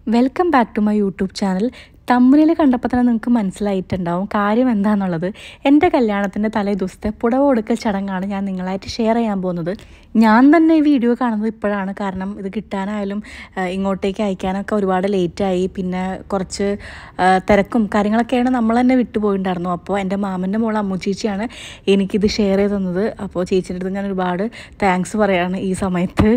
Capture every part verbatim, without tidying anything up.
Welcome back to my YouTube channel. തമ്മിൽ കണ്ടപ്പോൾ തന്നെ നിങ്ങൾക്ക് മനസ്സിലായിട്ടുണ്ടാവും കാര്യം എന്താണെന്നുള്ളത്. എൻ്റെ കല്യാണത്തിൻ്റെ തലേ ദിവസത്തെ പുടവ കൊടുക്കൽ ചടങ്ങാണ് ഞാൻ നിങ്ങളായിട്ട് ഷെയർ ചെയ്യാൻ പോകുന്നത്. ഞാൻ തന്നെ ഈ വീഡിയോ കാണുന്നത് ഇപ്പോഴാണ്. കാരണം ഇത് കിട്ടാനായാലും ഇങ്ങോട്ടേക്ക് അയക്കാനൊക്കെ ഒരുപാട് ലേറ്റായി. പിന്നെ കുറച്ച് തിരക്കും കാര്യങ്ങളൊക്കെയാണ് നമ്മൾ തന്നെ വിട്ടുപോയിട്ടുണ്ടായിരുന്നു. അപ്പോൾ എൻ്റെ മാമൻ്റെ മോൾ അമ്മു ചേച്ചിയാണ് എനിക്കിത് ഷെയർ ചെയ്ത് തന്നത്. അപ്പോൾ ചേച്ചിൻ്റെ അടുത്ത് ഞാൻ ഒരുപാട് താങ്ക്സ് പറയുകയാണ് ഈ സമയത്ത്.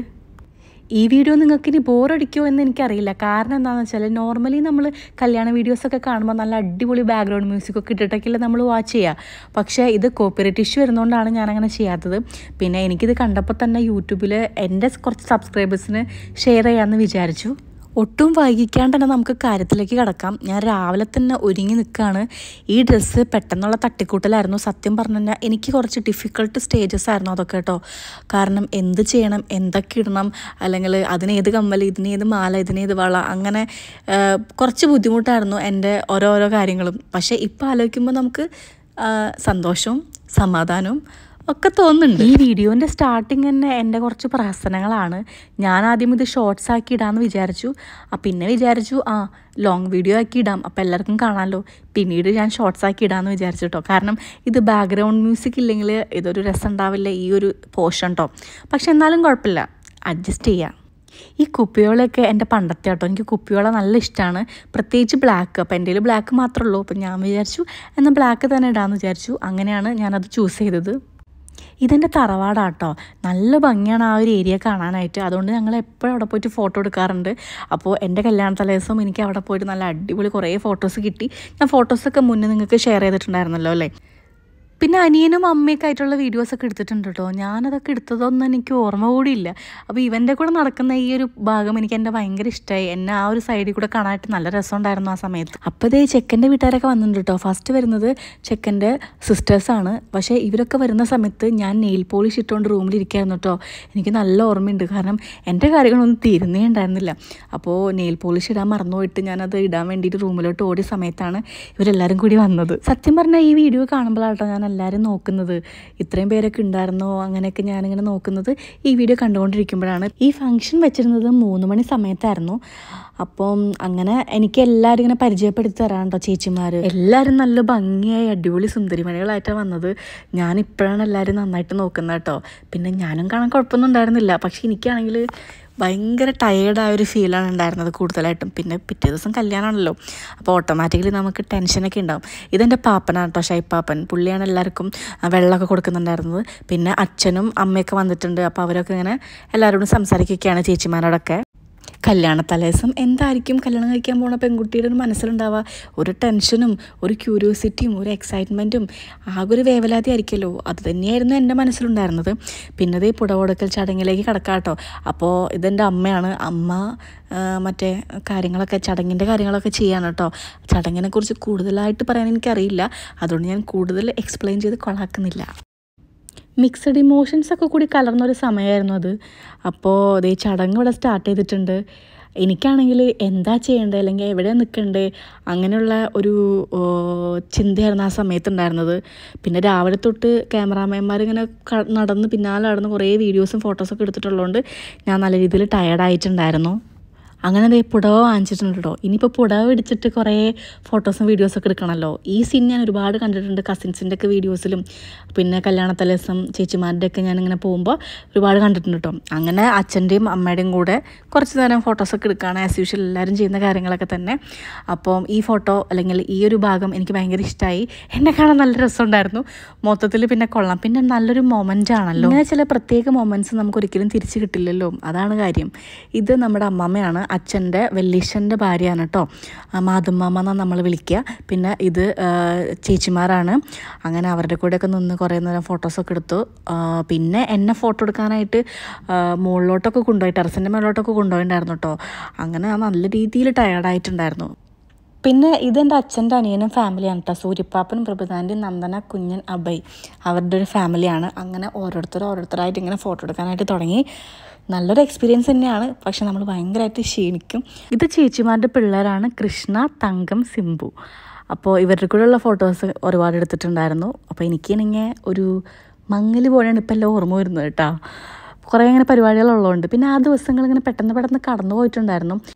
ഈ വീഡിയോ നിങ്ങൾക്ക് ഇനി ബോറടിക്കുമോ എന്ന് എനിക്കറിയില്ല. കാരണം എന്താണെന്ന് വെച്ചാൽ നോർമലി നമ്മൾ കല്യാണ വീഡിയോസൊക്കെ കാണുമ്പോൾ നല്ല അടിപൊളി ബാക്ക്ഗ്രൗണ്ട് മ്യൂസിക്കൊക്കെ ഇട്ടിട്ടൊക്കെയല്ലേ നമ്മൾ വാച്ച് ചെയ്യുക. പക്ഷേ ഇത് കോപ്പിറൈറ്റ് ഇഷ്യൂ വരുന്നതുകൊണ്ടാണ് ഞാനങ്ങനെ ചെയ്യാത്തത്. പിന്നെ എനിക്കിത് കണ്ടപ്പോൾ തന്നെ യൂട്യൂബിൽ എൻ്റെ കുറച്ച് സബ്സ്ക്രൈബേഴ്സിന് ഷെയർ ചെയ്യാമെന്ന് വിചാരിച്ചു. ഒട്ടും വൈകിക്കാണ്ട് തന്നെ നമുക്ക് കാര്യത്തിലേക്ക് കിടക്കാം. ഞാൻ രാവിലെ തന്നെ ഒരുങ്ങി നിൽക്കുകയാണ്. ഈ ഡ്രസ്സ് പെട്ടെന്നുള്ള തട്ടിക്കൂട്ടലായിരുന്നു. സത്യം പറഞ്ഞു കഴിഞ്ഞാൽ എനിക്ക് കുറച്ച് ഡിഫിക്കൾട്ട് സ്റ്റേജസ് ആയിരുന്നു അതൊക്കെ കേട്ടോ. കാരണം എന്ത് ചെയ്യണം, എന്തൊക്കെ ഇടണം, അല്ലെങ്കിൽ അതിനേത് കമ്മൽ, ഇതിനേത് മാല, ഇതിനേത് വള, അങ്ങനെ കുറച്ച് ബുദ്ധിമുട്ടായിരുന്നു എൻ്റെ ഓരോരോ കാര്യങ്ങളും. പക്ഷേ ഇപ്പോൾ ആലോചിക്കുമ്പോൾ നമുക്ക് സന്തോഷവും സമാധാനവും ഒക്കെ തോന്നുന്നുണ്ട്. ഈ വീഡിയോൻ്റെ സ്റ്റാർട്ടിങ് തന്നെ എൻ്റെ കുറച്ച് പ്രഹസനങ്ങളാണ്. ഞാൻ ആദ്യം ഇത് ഷോർട്സ് ആക്കി ഇടാമെന്ന് വിചാരിച്ചു. പിന്നെ വിചാരിച്ചു ആ ലോങ് വീഡിയോ ആക്കി ഇടാം, അപ്പോൾ എല്ലാവർക്കും കാണാമല്ലോ. പിന്നീട് ഞാൻ ഷോർട്സ് ആക്കി ഇടാമെന്ന് വിചാരിച്ചു കേട്ടോ. കാരണം ഇത് ബാക്ക്ഗ്രൗണ്ട് മ്യൂസിക് ഇല്ലെങ്കിൽ ഇതൊരു രസം ഉണ്ടാവില്ല ഈ ഒരു പോർഷൻ കേട്ടോ. പക്ഷെ എന്നാലും കുഴപ്പമില്ല, അഡ്ജസ്റ്റ് ചെയ്യാം. ഈ കുപ്പിയോളൊക്കെ എൻ്റെ പണ്ടത്തെ കേട്ടോ. എനിക്ക് കുപ്പിയോള നല്ല ഇഷ്ടമാണ്, പ്രത്യേകിച്ച് ബ്ലാക്ക്. അപ്പോൾ എൻ്റെ കയ്യിൽ ബ്ലാക്ക് മാത്രമേ ഉള്ളൂ. അപ്പോൾ ഞാൻ വിചാരിച്ചു എന്നാൽ ബ്ലാക്ക് തന്നെ ഇടാമെന്ന് വിചാരിച്ചു. അങ്ങനെയാണ് ഞാനത് ചൂസ് ചെയ്തത്. ഇതെൻ്റെ തറവാടാട്ടോ. നല്ല ഭംഗിയാണ് ആ ഒരു ഏരിയ കാണാനായിട്ട്. അതുകൊണ്ട് ഞങ്ങൾ എപ്പോഴും അവിടെ പോയിട്ട് ഫോട്ടോ എടുക്കാറുണ്ട്. അപ്പോൾ എൻ്റെ കല്യാണ തലേദിവസം എനിക്ക് അവിടെ പോയിട്ട് നല്ല അടിപൊളി കുറേ ഫോട്ടോസ് കിട്ടി. ഞാൻ ഫോട്ടോസൊക്കെ മുന്നേ നിങ്ങൾക്ക് ഷെയർ ചെയ്തിട്ടുണ്ടായിരുന്നല്ലോ അല്ലേ. പിന്നെ അനിയനും അമ്മയൊക്കെ ആയിട്ടുള്ള വീഡിയോസൊക്കെ എടുത്തിട്ടുണ്ട് കേട്ടോ. ഞാനതൊക്കെ എടുത്തതൊന്നും എനിക്ക് ഓർമ്മ കൂടിയില്ല. അപ്പോൾ ഇവൻ്റെ കൂടെ നടക്കുന്ന ഈ ഒരു ഭാഗം എനിക്ക് എൻ്റെ ഭയങ്കര ഇഷ്ടമായി. എന്നെ ആ ഒരു സൈഡിൽ കൂടെ കാണാനായിട്ട് നല്ല രസമുണ്ടായിരുന്നു ആ സമയത്ത്. അപ്പോൾ ഇതേ ചെക്കൻ്റെ വീട്ടുകാരൊക്കെ വന്നിട്ടുണ്ട് കേട്ടോ. ഫസ്റ്റ് വരുന്നത് ചെക്കൻ്റെ സിസ്റ്റേഴ്സാണ്. പക്ഷേ ഇവരൊക്കെ വരുന്ന സമയത്ത് ഞാൻ നെയിൽ പോളിഷ് ഇട്ടുകൊണ്ട് റൂമിലിരിക്കുകയായിരുന്നു കേട്ടോ. എനിക്ക് നല്ല ഓർമ്മയുണ്ട്. കാരണം എൻ്റെ കാര്യങ്ങളൊന്നും തീരുന്നേ ഉണ്ടായിരുന്നില്ല. അപ്പോൾ നെയിൽ പോളിഷ് ഇടാൻ മറന്നുപോയിട്ട് ഞാനത് ഇടാൻ വേണ്ടിയിട്ട് റൂമിലോട്ട് ഓടിയ സമയത്താണ് ഇവരെല്ലാവരും കൂടി വന്നത്. സത്യം പറഞ്ഞാൽ ഈ വീഡിയോ കാണുമ്പോഴാട്ടോ ഞാൻ എല്ലാവരും നോക്കുന്നത്. ഇത്രയും പേരൊക്കെ ഉണ്ടായിരുന്നോ അങ്ങനെയൊക്കെ ഞാനിങ്ങനെ നോക്കുന്നത് ഈ വീഡിയോ കണ്ടുകൊണ്ടിരിക്കുമ്പോഴാണ്. ഈ ഫംഗ്ഷൻ വെച്ചിരുന്നത് മൂന്ന് മണി സമയത്തായിരുന്നു. അപ്പം അങ്ങനെ എനിക്ക് എല്ലാവരും ഇങ്ങനെ പരിചയപ്പെടുത്തി തരാണ്ടോ ചേച്ചിമാർ. എല്ലാവരും നല്ല ഭംഗിയായി അടിപൊളി സുന്ദരിമണികളായിട്ടാണ് വന്നത്. ഞാനിപ്പോഴാണ് എല്ലാവരും നന്നായിട്ട് നോക്കുന്നത് കേട്ടോ. പിന്നെ ഞാനും കാണാൻ കുഴപ്പമൊന്നും ഉണ്ടായിരുന്നില്ല. പക്ഷെ എനിക്കാണെങ്കിൽ ഭയങ്കര ടയേർഡായൊരു ഫീലാണ് ഉണ്ടായിരുന്നത് കൂടുതലായിട്ടും. പിന്നെ പിറ്റേ ദിവസം കല്യാണമാണല്ലോ, അപ്പോൾ ഓട്ടോമാറ്റിക്കലി നമുക്ക് ടെൻഷനൊക്കെ ഉണ്ടാവും. ഇതെൻ്റെ പാപ്പനാണ് കേട്ടോ, ഷൈപ്പാപ്പൻ. പുള്ളിയാണ് എല്ലാവർക്കും വെള്ളമൊക്കെ കൊടുക്കുന്നുണ്ടായിരുന്നത്. പിന്നെ അച്ഛനും അമ്മയൊക്കെ വന്നിട്ടുണ്ട്. അപ്പോൾ അവരൊക്കെ ഇങ്ങനെ എല്ലാവരോടും സംസാരിക്കുകയൊക്കെയാണ് ചേച്ചിമാരോടൊക്കെ. കല്യാണ തലേദിവസം എന്തായിരിക്കും കല്യാണം കഴിക്കാൻ പോകുന്ന പെൺകുട്ടിയുടെ ഒരു മനസ്സിലുണ്ടാവുക? ഒരു ടെൻഷനും ഒരു ക്യൂരിയോസിറ്റിയും ഒരു എക്സൈറ്റ്മെൻറ്റും ആകെ ഒരു വേവലാതി ആയിരിക്കുമല്ലോ. അത് തന്നെയായിരുന്നു എൻ്റെ മനസ്സിലുണ്ടായിരുന്നത്. പിന്നെ ഇത് പുടവ കൊടുക്കൽ ചടങ്ങിലേക്ക് കിടക്കാം കേട്ടോ. അപ്പോൾ ഇതെൻ്റെ അമ്മയാണ്. അമ്മ മറ്റേ കാര്യങ്ങളൊക്കെ ചടങ്ങിൻ്റെ കാര്യങ്ങളൊക്കെ ചെയ്യാണ് കേട്ടോ. ചടങ്ങിനെക്കുറിച്ച് കൂടുതലായിട്ട് പറയാൻ എനിക്കറിയില്ല. അതുകൊണ്ട് ഞാൻ കൂടുതൽ എക്സ്പ്ലെയിൻ ചെയ്ത് കൊളാക്കുന്നില്ല. മിക്സഡ് ഇമോഷൻസൊക്കെ കൂടി കലർന്നൊരു സമയമായിരുന്നു അത്. അപ്പോൾ അതേ ചടങ്ങ് ഇവിടെ സ്റ്റാർട്ട് ചെയ്തിട്ടുണ്ട്. എനിക്കാണെങ്കിൽ എന്താ ചെയ്യേണ്ടത് അല്ലെങ്കിൽ എവിടെ നിൽക്കണ്ടേ അങ്ങനെയുള്ള ഒരു ചിന്തയായിരുന്നു ആ സമയത്തുണ്ടായിരുന്നത്. പിന്നെ രാവിലെ തൊട്ട് ക്യാമറാമാൻമാരിങ്ങനെ നടന്ന് പിന്നാലെ നടന്ന് കുറേ വീഡിയോസും ഫോട്ടോസൊക്കെ എടുത്തിട്ടുള്ളതുകൊണ്ട് ഞാൻ നല്ല രീതിയിൽ ടയർഡായിട്ടുണ്ടായിരുന്നു. അങ്ങനെ അതേ പുടവ വാങ്ങിച്ചിട്ടുണ്ട് കേട്ടോ. ഇനിയിപ്പോൾ പുടവ പിടിച്ചിട്ട് കുറേ ഫോട്ടോസും വീഡിയോസൊക്കെ എടുക്കണമല്ലോ. ഈ സീൻ ഞാൻ ഒരുപാട് കണ്ടിട്ടുണ്ട് കസിൻസിൻ്റെ ഒക്കെ വീഡിയോസിലും. പിന്നെ കല്യാണ തലേദിവസം ചേച്ചിമാരുടെ ഒക്കെ ഞാനിങ്ങനെ പോകുമ്പോൾ ഒരുപാട് കണ്ടിട്ടുണ്ട് കേട്ടോ. അങ്ങനെ അച്ഛൻ്റെയും അമ്മയുടെയും കൂടെ കുറച്ച് നേരം ഫോട്ടോസൊക്കെ എടുക്കുകയാണ് ആസ് യൂഷ്വൽ എല്ലാവരും ചെയ്യുന്ന കാര്യങ്ങളൊക്കെ തന്നെ. അപ്പം ഈ ഫോട്ടോ അല്ലെങ്കിൽ ഈ ഒരു ഭാഗം എനിക്ക് ഭയങ്കര ഇഷ്ടമായി. എന്നെ കാണാൻ നല്ല രസമുണ്ടായിരുന്നു മൊത്തത്തിൽ. പിന്നെ കൊള്ളാം. പിന്നെ നല്ലൊരു മൊമെൻ്റ് ആണല്ലോ. ഇങ്ങനെ ചില പ്രത്യേക മൊമെൻറ്റ്സ് നമുക്കൊരിക്കലും തിരിച്ച് കിട്ടില്ലല്ലോ, അതാണ് കാര്യം. ഇത് നമ്മുടെ അമ്മമ്മയാണ്, അച്ഛൻ്റെ വല്യച്ഛൻ്റെ ഭാര്യയാണ് കേട്ടോ. മാതുമ്മാമ എന്നാണ് നമ്മൾ വിളിക്കുക. പിന്നെ ഇത് ചേച്ചിമാരാണ്. അങ്ങനെ അവരുടെ കൂടെയൊക്കെ നിന്ന് കുറേ നേരം ഫോട്ടോസൊക്കെ എടുത്തു. പിന്നെ എന്നെ ഫോട്ടോ എടുക്കാനായിട്ട് മുകളിലോട്ടൊക്കെ കൊണ്ടുപോയി, ടെറസിൻ്റെ മുകളിലോട്ടൊക്കെ കൊണ്ടുപോയിട്ടുണ്ടായിരുന്നു കേട്ടോ. അങ്ങനെ നല്ല രീതിയിൽ ടയേർഡായിട്ടുണ്ടായിരുന്നു. പിന്നെ ഇതെൻ്റെ അച്ഛൻ്റെ അനിയനും ഫാമിലിയാണ് കേട്ടോ. സൂര്യപ്പാപ്പൻ, പ്രഭുതാൻ്റെ, നന്ദന, കുഞ്ഞൻ, അഭയ് അവരുടെ ഒരു ഫാമിലിയാണ്. അങ്ങനെ ഓരോരുത്തർ ഓരോരുത്തരായിട്ട് ഇങ്ങനെ ഫോട്ടോ എടുക്കാനായിട്ട് തുടങ്ങി. നല്ലൊരു എക്സ്പീരിയൻസ് തന്നെയാണ്. പക്ഷെ നമ്മൾ ഭയങ്കരമായിട്ട് ക്ഷീണിക്കും. ഇത് ചേച്ചിമാരുടെ പിള്ളേരാണ്, കൃഷ്ണ, തങ്കം, സിംബു. അപ്പോൾ ഇവരുടെ കൂടെയുള്ള ഫോട്ടോസ് ഒരുപാട് എടുത്തിട്ടുണ്ടായിരുന്നു. അപ്പോൾ എനിക്കിങ്ങനെ ഒരു മങ്ങൽ പോലെയാണ് ഇപ്പം എല്ലാം ഓർമ്മ വരുന്നത് കേട്ടോ. കുറേ ഇങ്ങനെ പരിപാടികളുള്ളതുകൊണ്ട്. പിന്നെ ആ ദിവസങ്ങൾ ഇങ്ങനെ പെട്ടെന്ന് പെട്ടെന്ന് കടന്നു പോയിട്ടുണ്ടായിരുന്നു.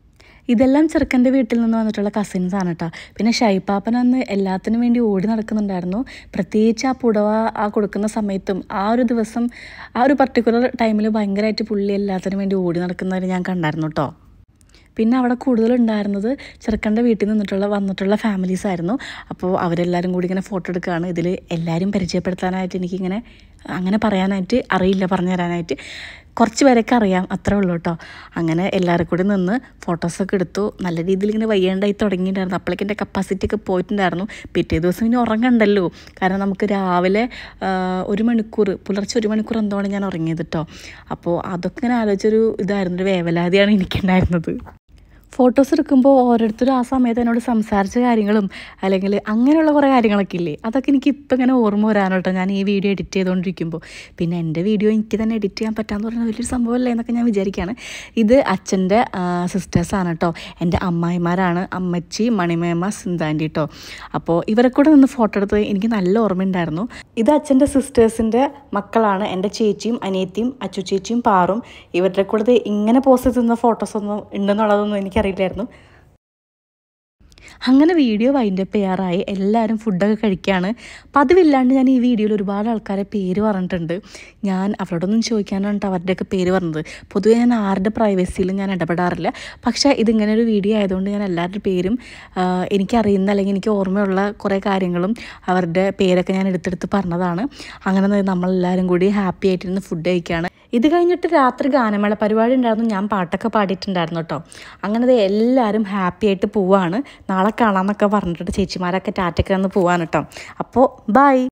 ഇതെല്ലാം ചെറുക്കൻ്റെ വീട്ടിൽ നിന്ന് വന്നിട്ടുള്ള കസിൻസാണ് കേട്ടോ. പിന്നെ ഷൈപ്പാപ്പൻ അന്ന് എല്ലാത്തിനും വേണ്ടി ഓടി നടക്കുന്നുണ്ടായിരുന്നു. പ്രത്യേകിച്ച് ആ പുടവ ആ കൊടുക്കുന്ന സമയത്തും ആ ഒരു ദിവസം ആ ഒരു പർട്ടിക്കുലർ ടൈമിൽ ഭയങ്കരമായിട്ട് പുള്ളി എല്ലാത്തിനും വേണ്ടി ഓടി നടക്കുന്നവർ ഞാൻ കണ്ടായിരുന്നു കേട്ടോ. പിന്നെ അവിടെ കൂടുതലുണ്ടായിരുന്നത് ചെറുക്കൻ്റെ വീട്ടിൽ നിന്നിട്ടുള്ള വന്നിട്ടുള്ള ഫാമിലീസ് ആയിരുന്നു. അപ്പോൾ അവരെല്ലാവരും കൂടി ഇങ്ങനെ ഫോട്ടോ എടുക്കുകയാണ്. ഇതിൽ എല്ലാവരും പരിചയപ്പെടുത്താനായിട്ട് എനിക്കിങ്ങനെ അങ്ങനെ പറയാനായിട്ട് അറിയില്ല, പറഞ്ഞു തരാനായിട്ട്. കുറച്ച് പേരൊക്കെ അറിയാം, അത്രേ ഉള്ളൂ കേട്ടോ. അങ്ങനെ എല്ലാവരും കൂടി നിന്ന് ഫോട്ടോസൊക്കെ എടുത്തു. നല്ല രീതിയിൽ ഇങ്ങനെ വയ്യാണ്ടായി തുടങ്ങിയിട്ടുണ്ടായിരുന്നു. അപ്പോഴേക്കും എൻ്റെ കപ്പാസിറ്റി ഒക്കെ പോയിട്ടുണ്ടായിരുന്നു. പിറ്റേ ദിവസം ഇനി ഉറങ്ങണ്ടല്ലോ, കാരണം നമുക്ക് രാവിലെ ഒരു മണിക്കൂർ പുലർച്ചെ ഒരു മണിക്കൂർ എന്താണ് ഞാൻ ഉറങ്ങിയത് കേട്ടോ. അപ്പോൾ അതൊക്കെ ഇങ്ങനെ ആലോചിച്ചൊരു ഇതായിരുന്നു, ഒരു വേവലാതിയാണ് എനിക്കുണ്ടായിരുന്നത്. ഫോട്ടോസ് എടുക്കുമ്പോൾ ഓരോരുത്തരും ആ സമയത്ത് എന്നോട് സംസാരിച്ച കാര്യങ്ങളും അല്ലെങ്കിൽ അങ്ങനെയുള്ള കുറേ കാര്യങ്ങളൊക്കെ ഇല്ലേ, അതൊക്കെ എനിക്ക് ഇപ്പം ഇങ്ങനെ ഓർമ്മ വരാനോ കേട്ടോ ഞാൻ ഈ വീഡിയോ എഡിറ്റ് ചെയ്തുകൊണ്ടിരിക്കുമ്പോൾ. പിന്നെ എൻ്റെ വീഡിയോ എനിക്ക് തന്നെ എഡിറ്റ് ചെയ്യാൻ പറ്റാമെന്ന് പറഞ്ഞാൽ വലിയൊരു സംഭവമല്ലേ എന്നൊക്കെ ഞാൻ വിചാരിക്കുകയാണ്. ഇത് അച്ഛൻ്റെ സിസ്റ്റേഴ്സാണ് കേട്ടോ, എൻ്റെ അമ്മായിമാരാണ്, അമ്മച്ചി, മണിമേമ, സിന്താൻറ്റി കേട്ടോ. അപ്പോൾ ഇവരെ കൂടെ നിന്ന് ഫോട്ടോ എടുത്തത് എനിക്ക് നല്ല ഓർമ്മയുണ്ടായിരുന്നു. ഇത് അച്ഛൻ്റെ സിസ്റ്റേഴ്സിൻ്റെ മക്കളാണ്, എൻ്റെ ചേച്ചിയും അനിയത്തിയും അച്ചു ചേച്ചിയും പാറും. ഇവരുടെ കൂടെ ഇങ്ങനെ പോസ്റ്റ് ചെയ്യുന്ന ഫോട്ടോസൊന്നും ഉണ്ടെന്നുള്ളതൊന്നും എനിക്കറിയില്ലായിരുന്നു. അങ്ങനെ വീഡിയോ വൈൻഡപ്പ് ചെയ്യാറായി. എല്ലാവരും ഫുഡൊക്കെ കഴിക്കുകയാണ്. പതിവില്ലാണ്ട് ഞാൻ ഈ വീഡിയോയിൽ ഒരുപാട് ആൾക്കാരെ പേര് പറഞ്ഞിട്ടുണ്ട്. ഞാൻ അവരോടൊന്നും ചോദിക്കാനാണ് അവരുടെയൊക്കെ പേര് പറഞ്ഞത്. പൊതുവെ ഞാൻ ആരുടെ പ്രൈവസിയിലും ഞാൻ ഇടപെടാറില്ല. പക്ഷേ ഇതിങ്ങനെ ഒരു വീഡിയോ ആയതുകൊണ്ട് ഞാൻ എല്ലാവരുടെ പേരും എനിക്കറിയുന്ന അല്ലെങ്കിൽ എനിക്ക് ഓർമ്മയുള്ള കുറേ കാര്യങ്ങളും അവരുടെ പേരൊക്കെ ഞാൻ എടുത്തെടുത്ത് പറഞ്ഞതാണ്. അങ്ങനെ നമ്മളെല്ലാവരും കൂടി ഹാപ്പി ആയിട്ടിരുന്ന് ഫുഡ് കഴിക്കുകയാണ്. ഇത് കഴിഞ്ഞിട്ട് രാത്രി ഗാനമേള പരിപാടി ഉണ്ടായിരുന്നു. ഞാൻ പാട്ടൊക്കെ പാടിയിട്ടുണ്ടായിരുന്നു കേട്ടോ. അങ്ങനെ എല്ലാവരും ഹാപ്പി ആയിട്ട് പോവാണ്. നാളെ കാണാമെന്നൊക്കെ പറഞ്ഞിട്ട് ചേച്ചിമാരൊക്കെ ടാറ്റൊക്കെ വന്ന് പോവാണ് കേട്ടോ. അപ്പോൾ ബൈ.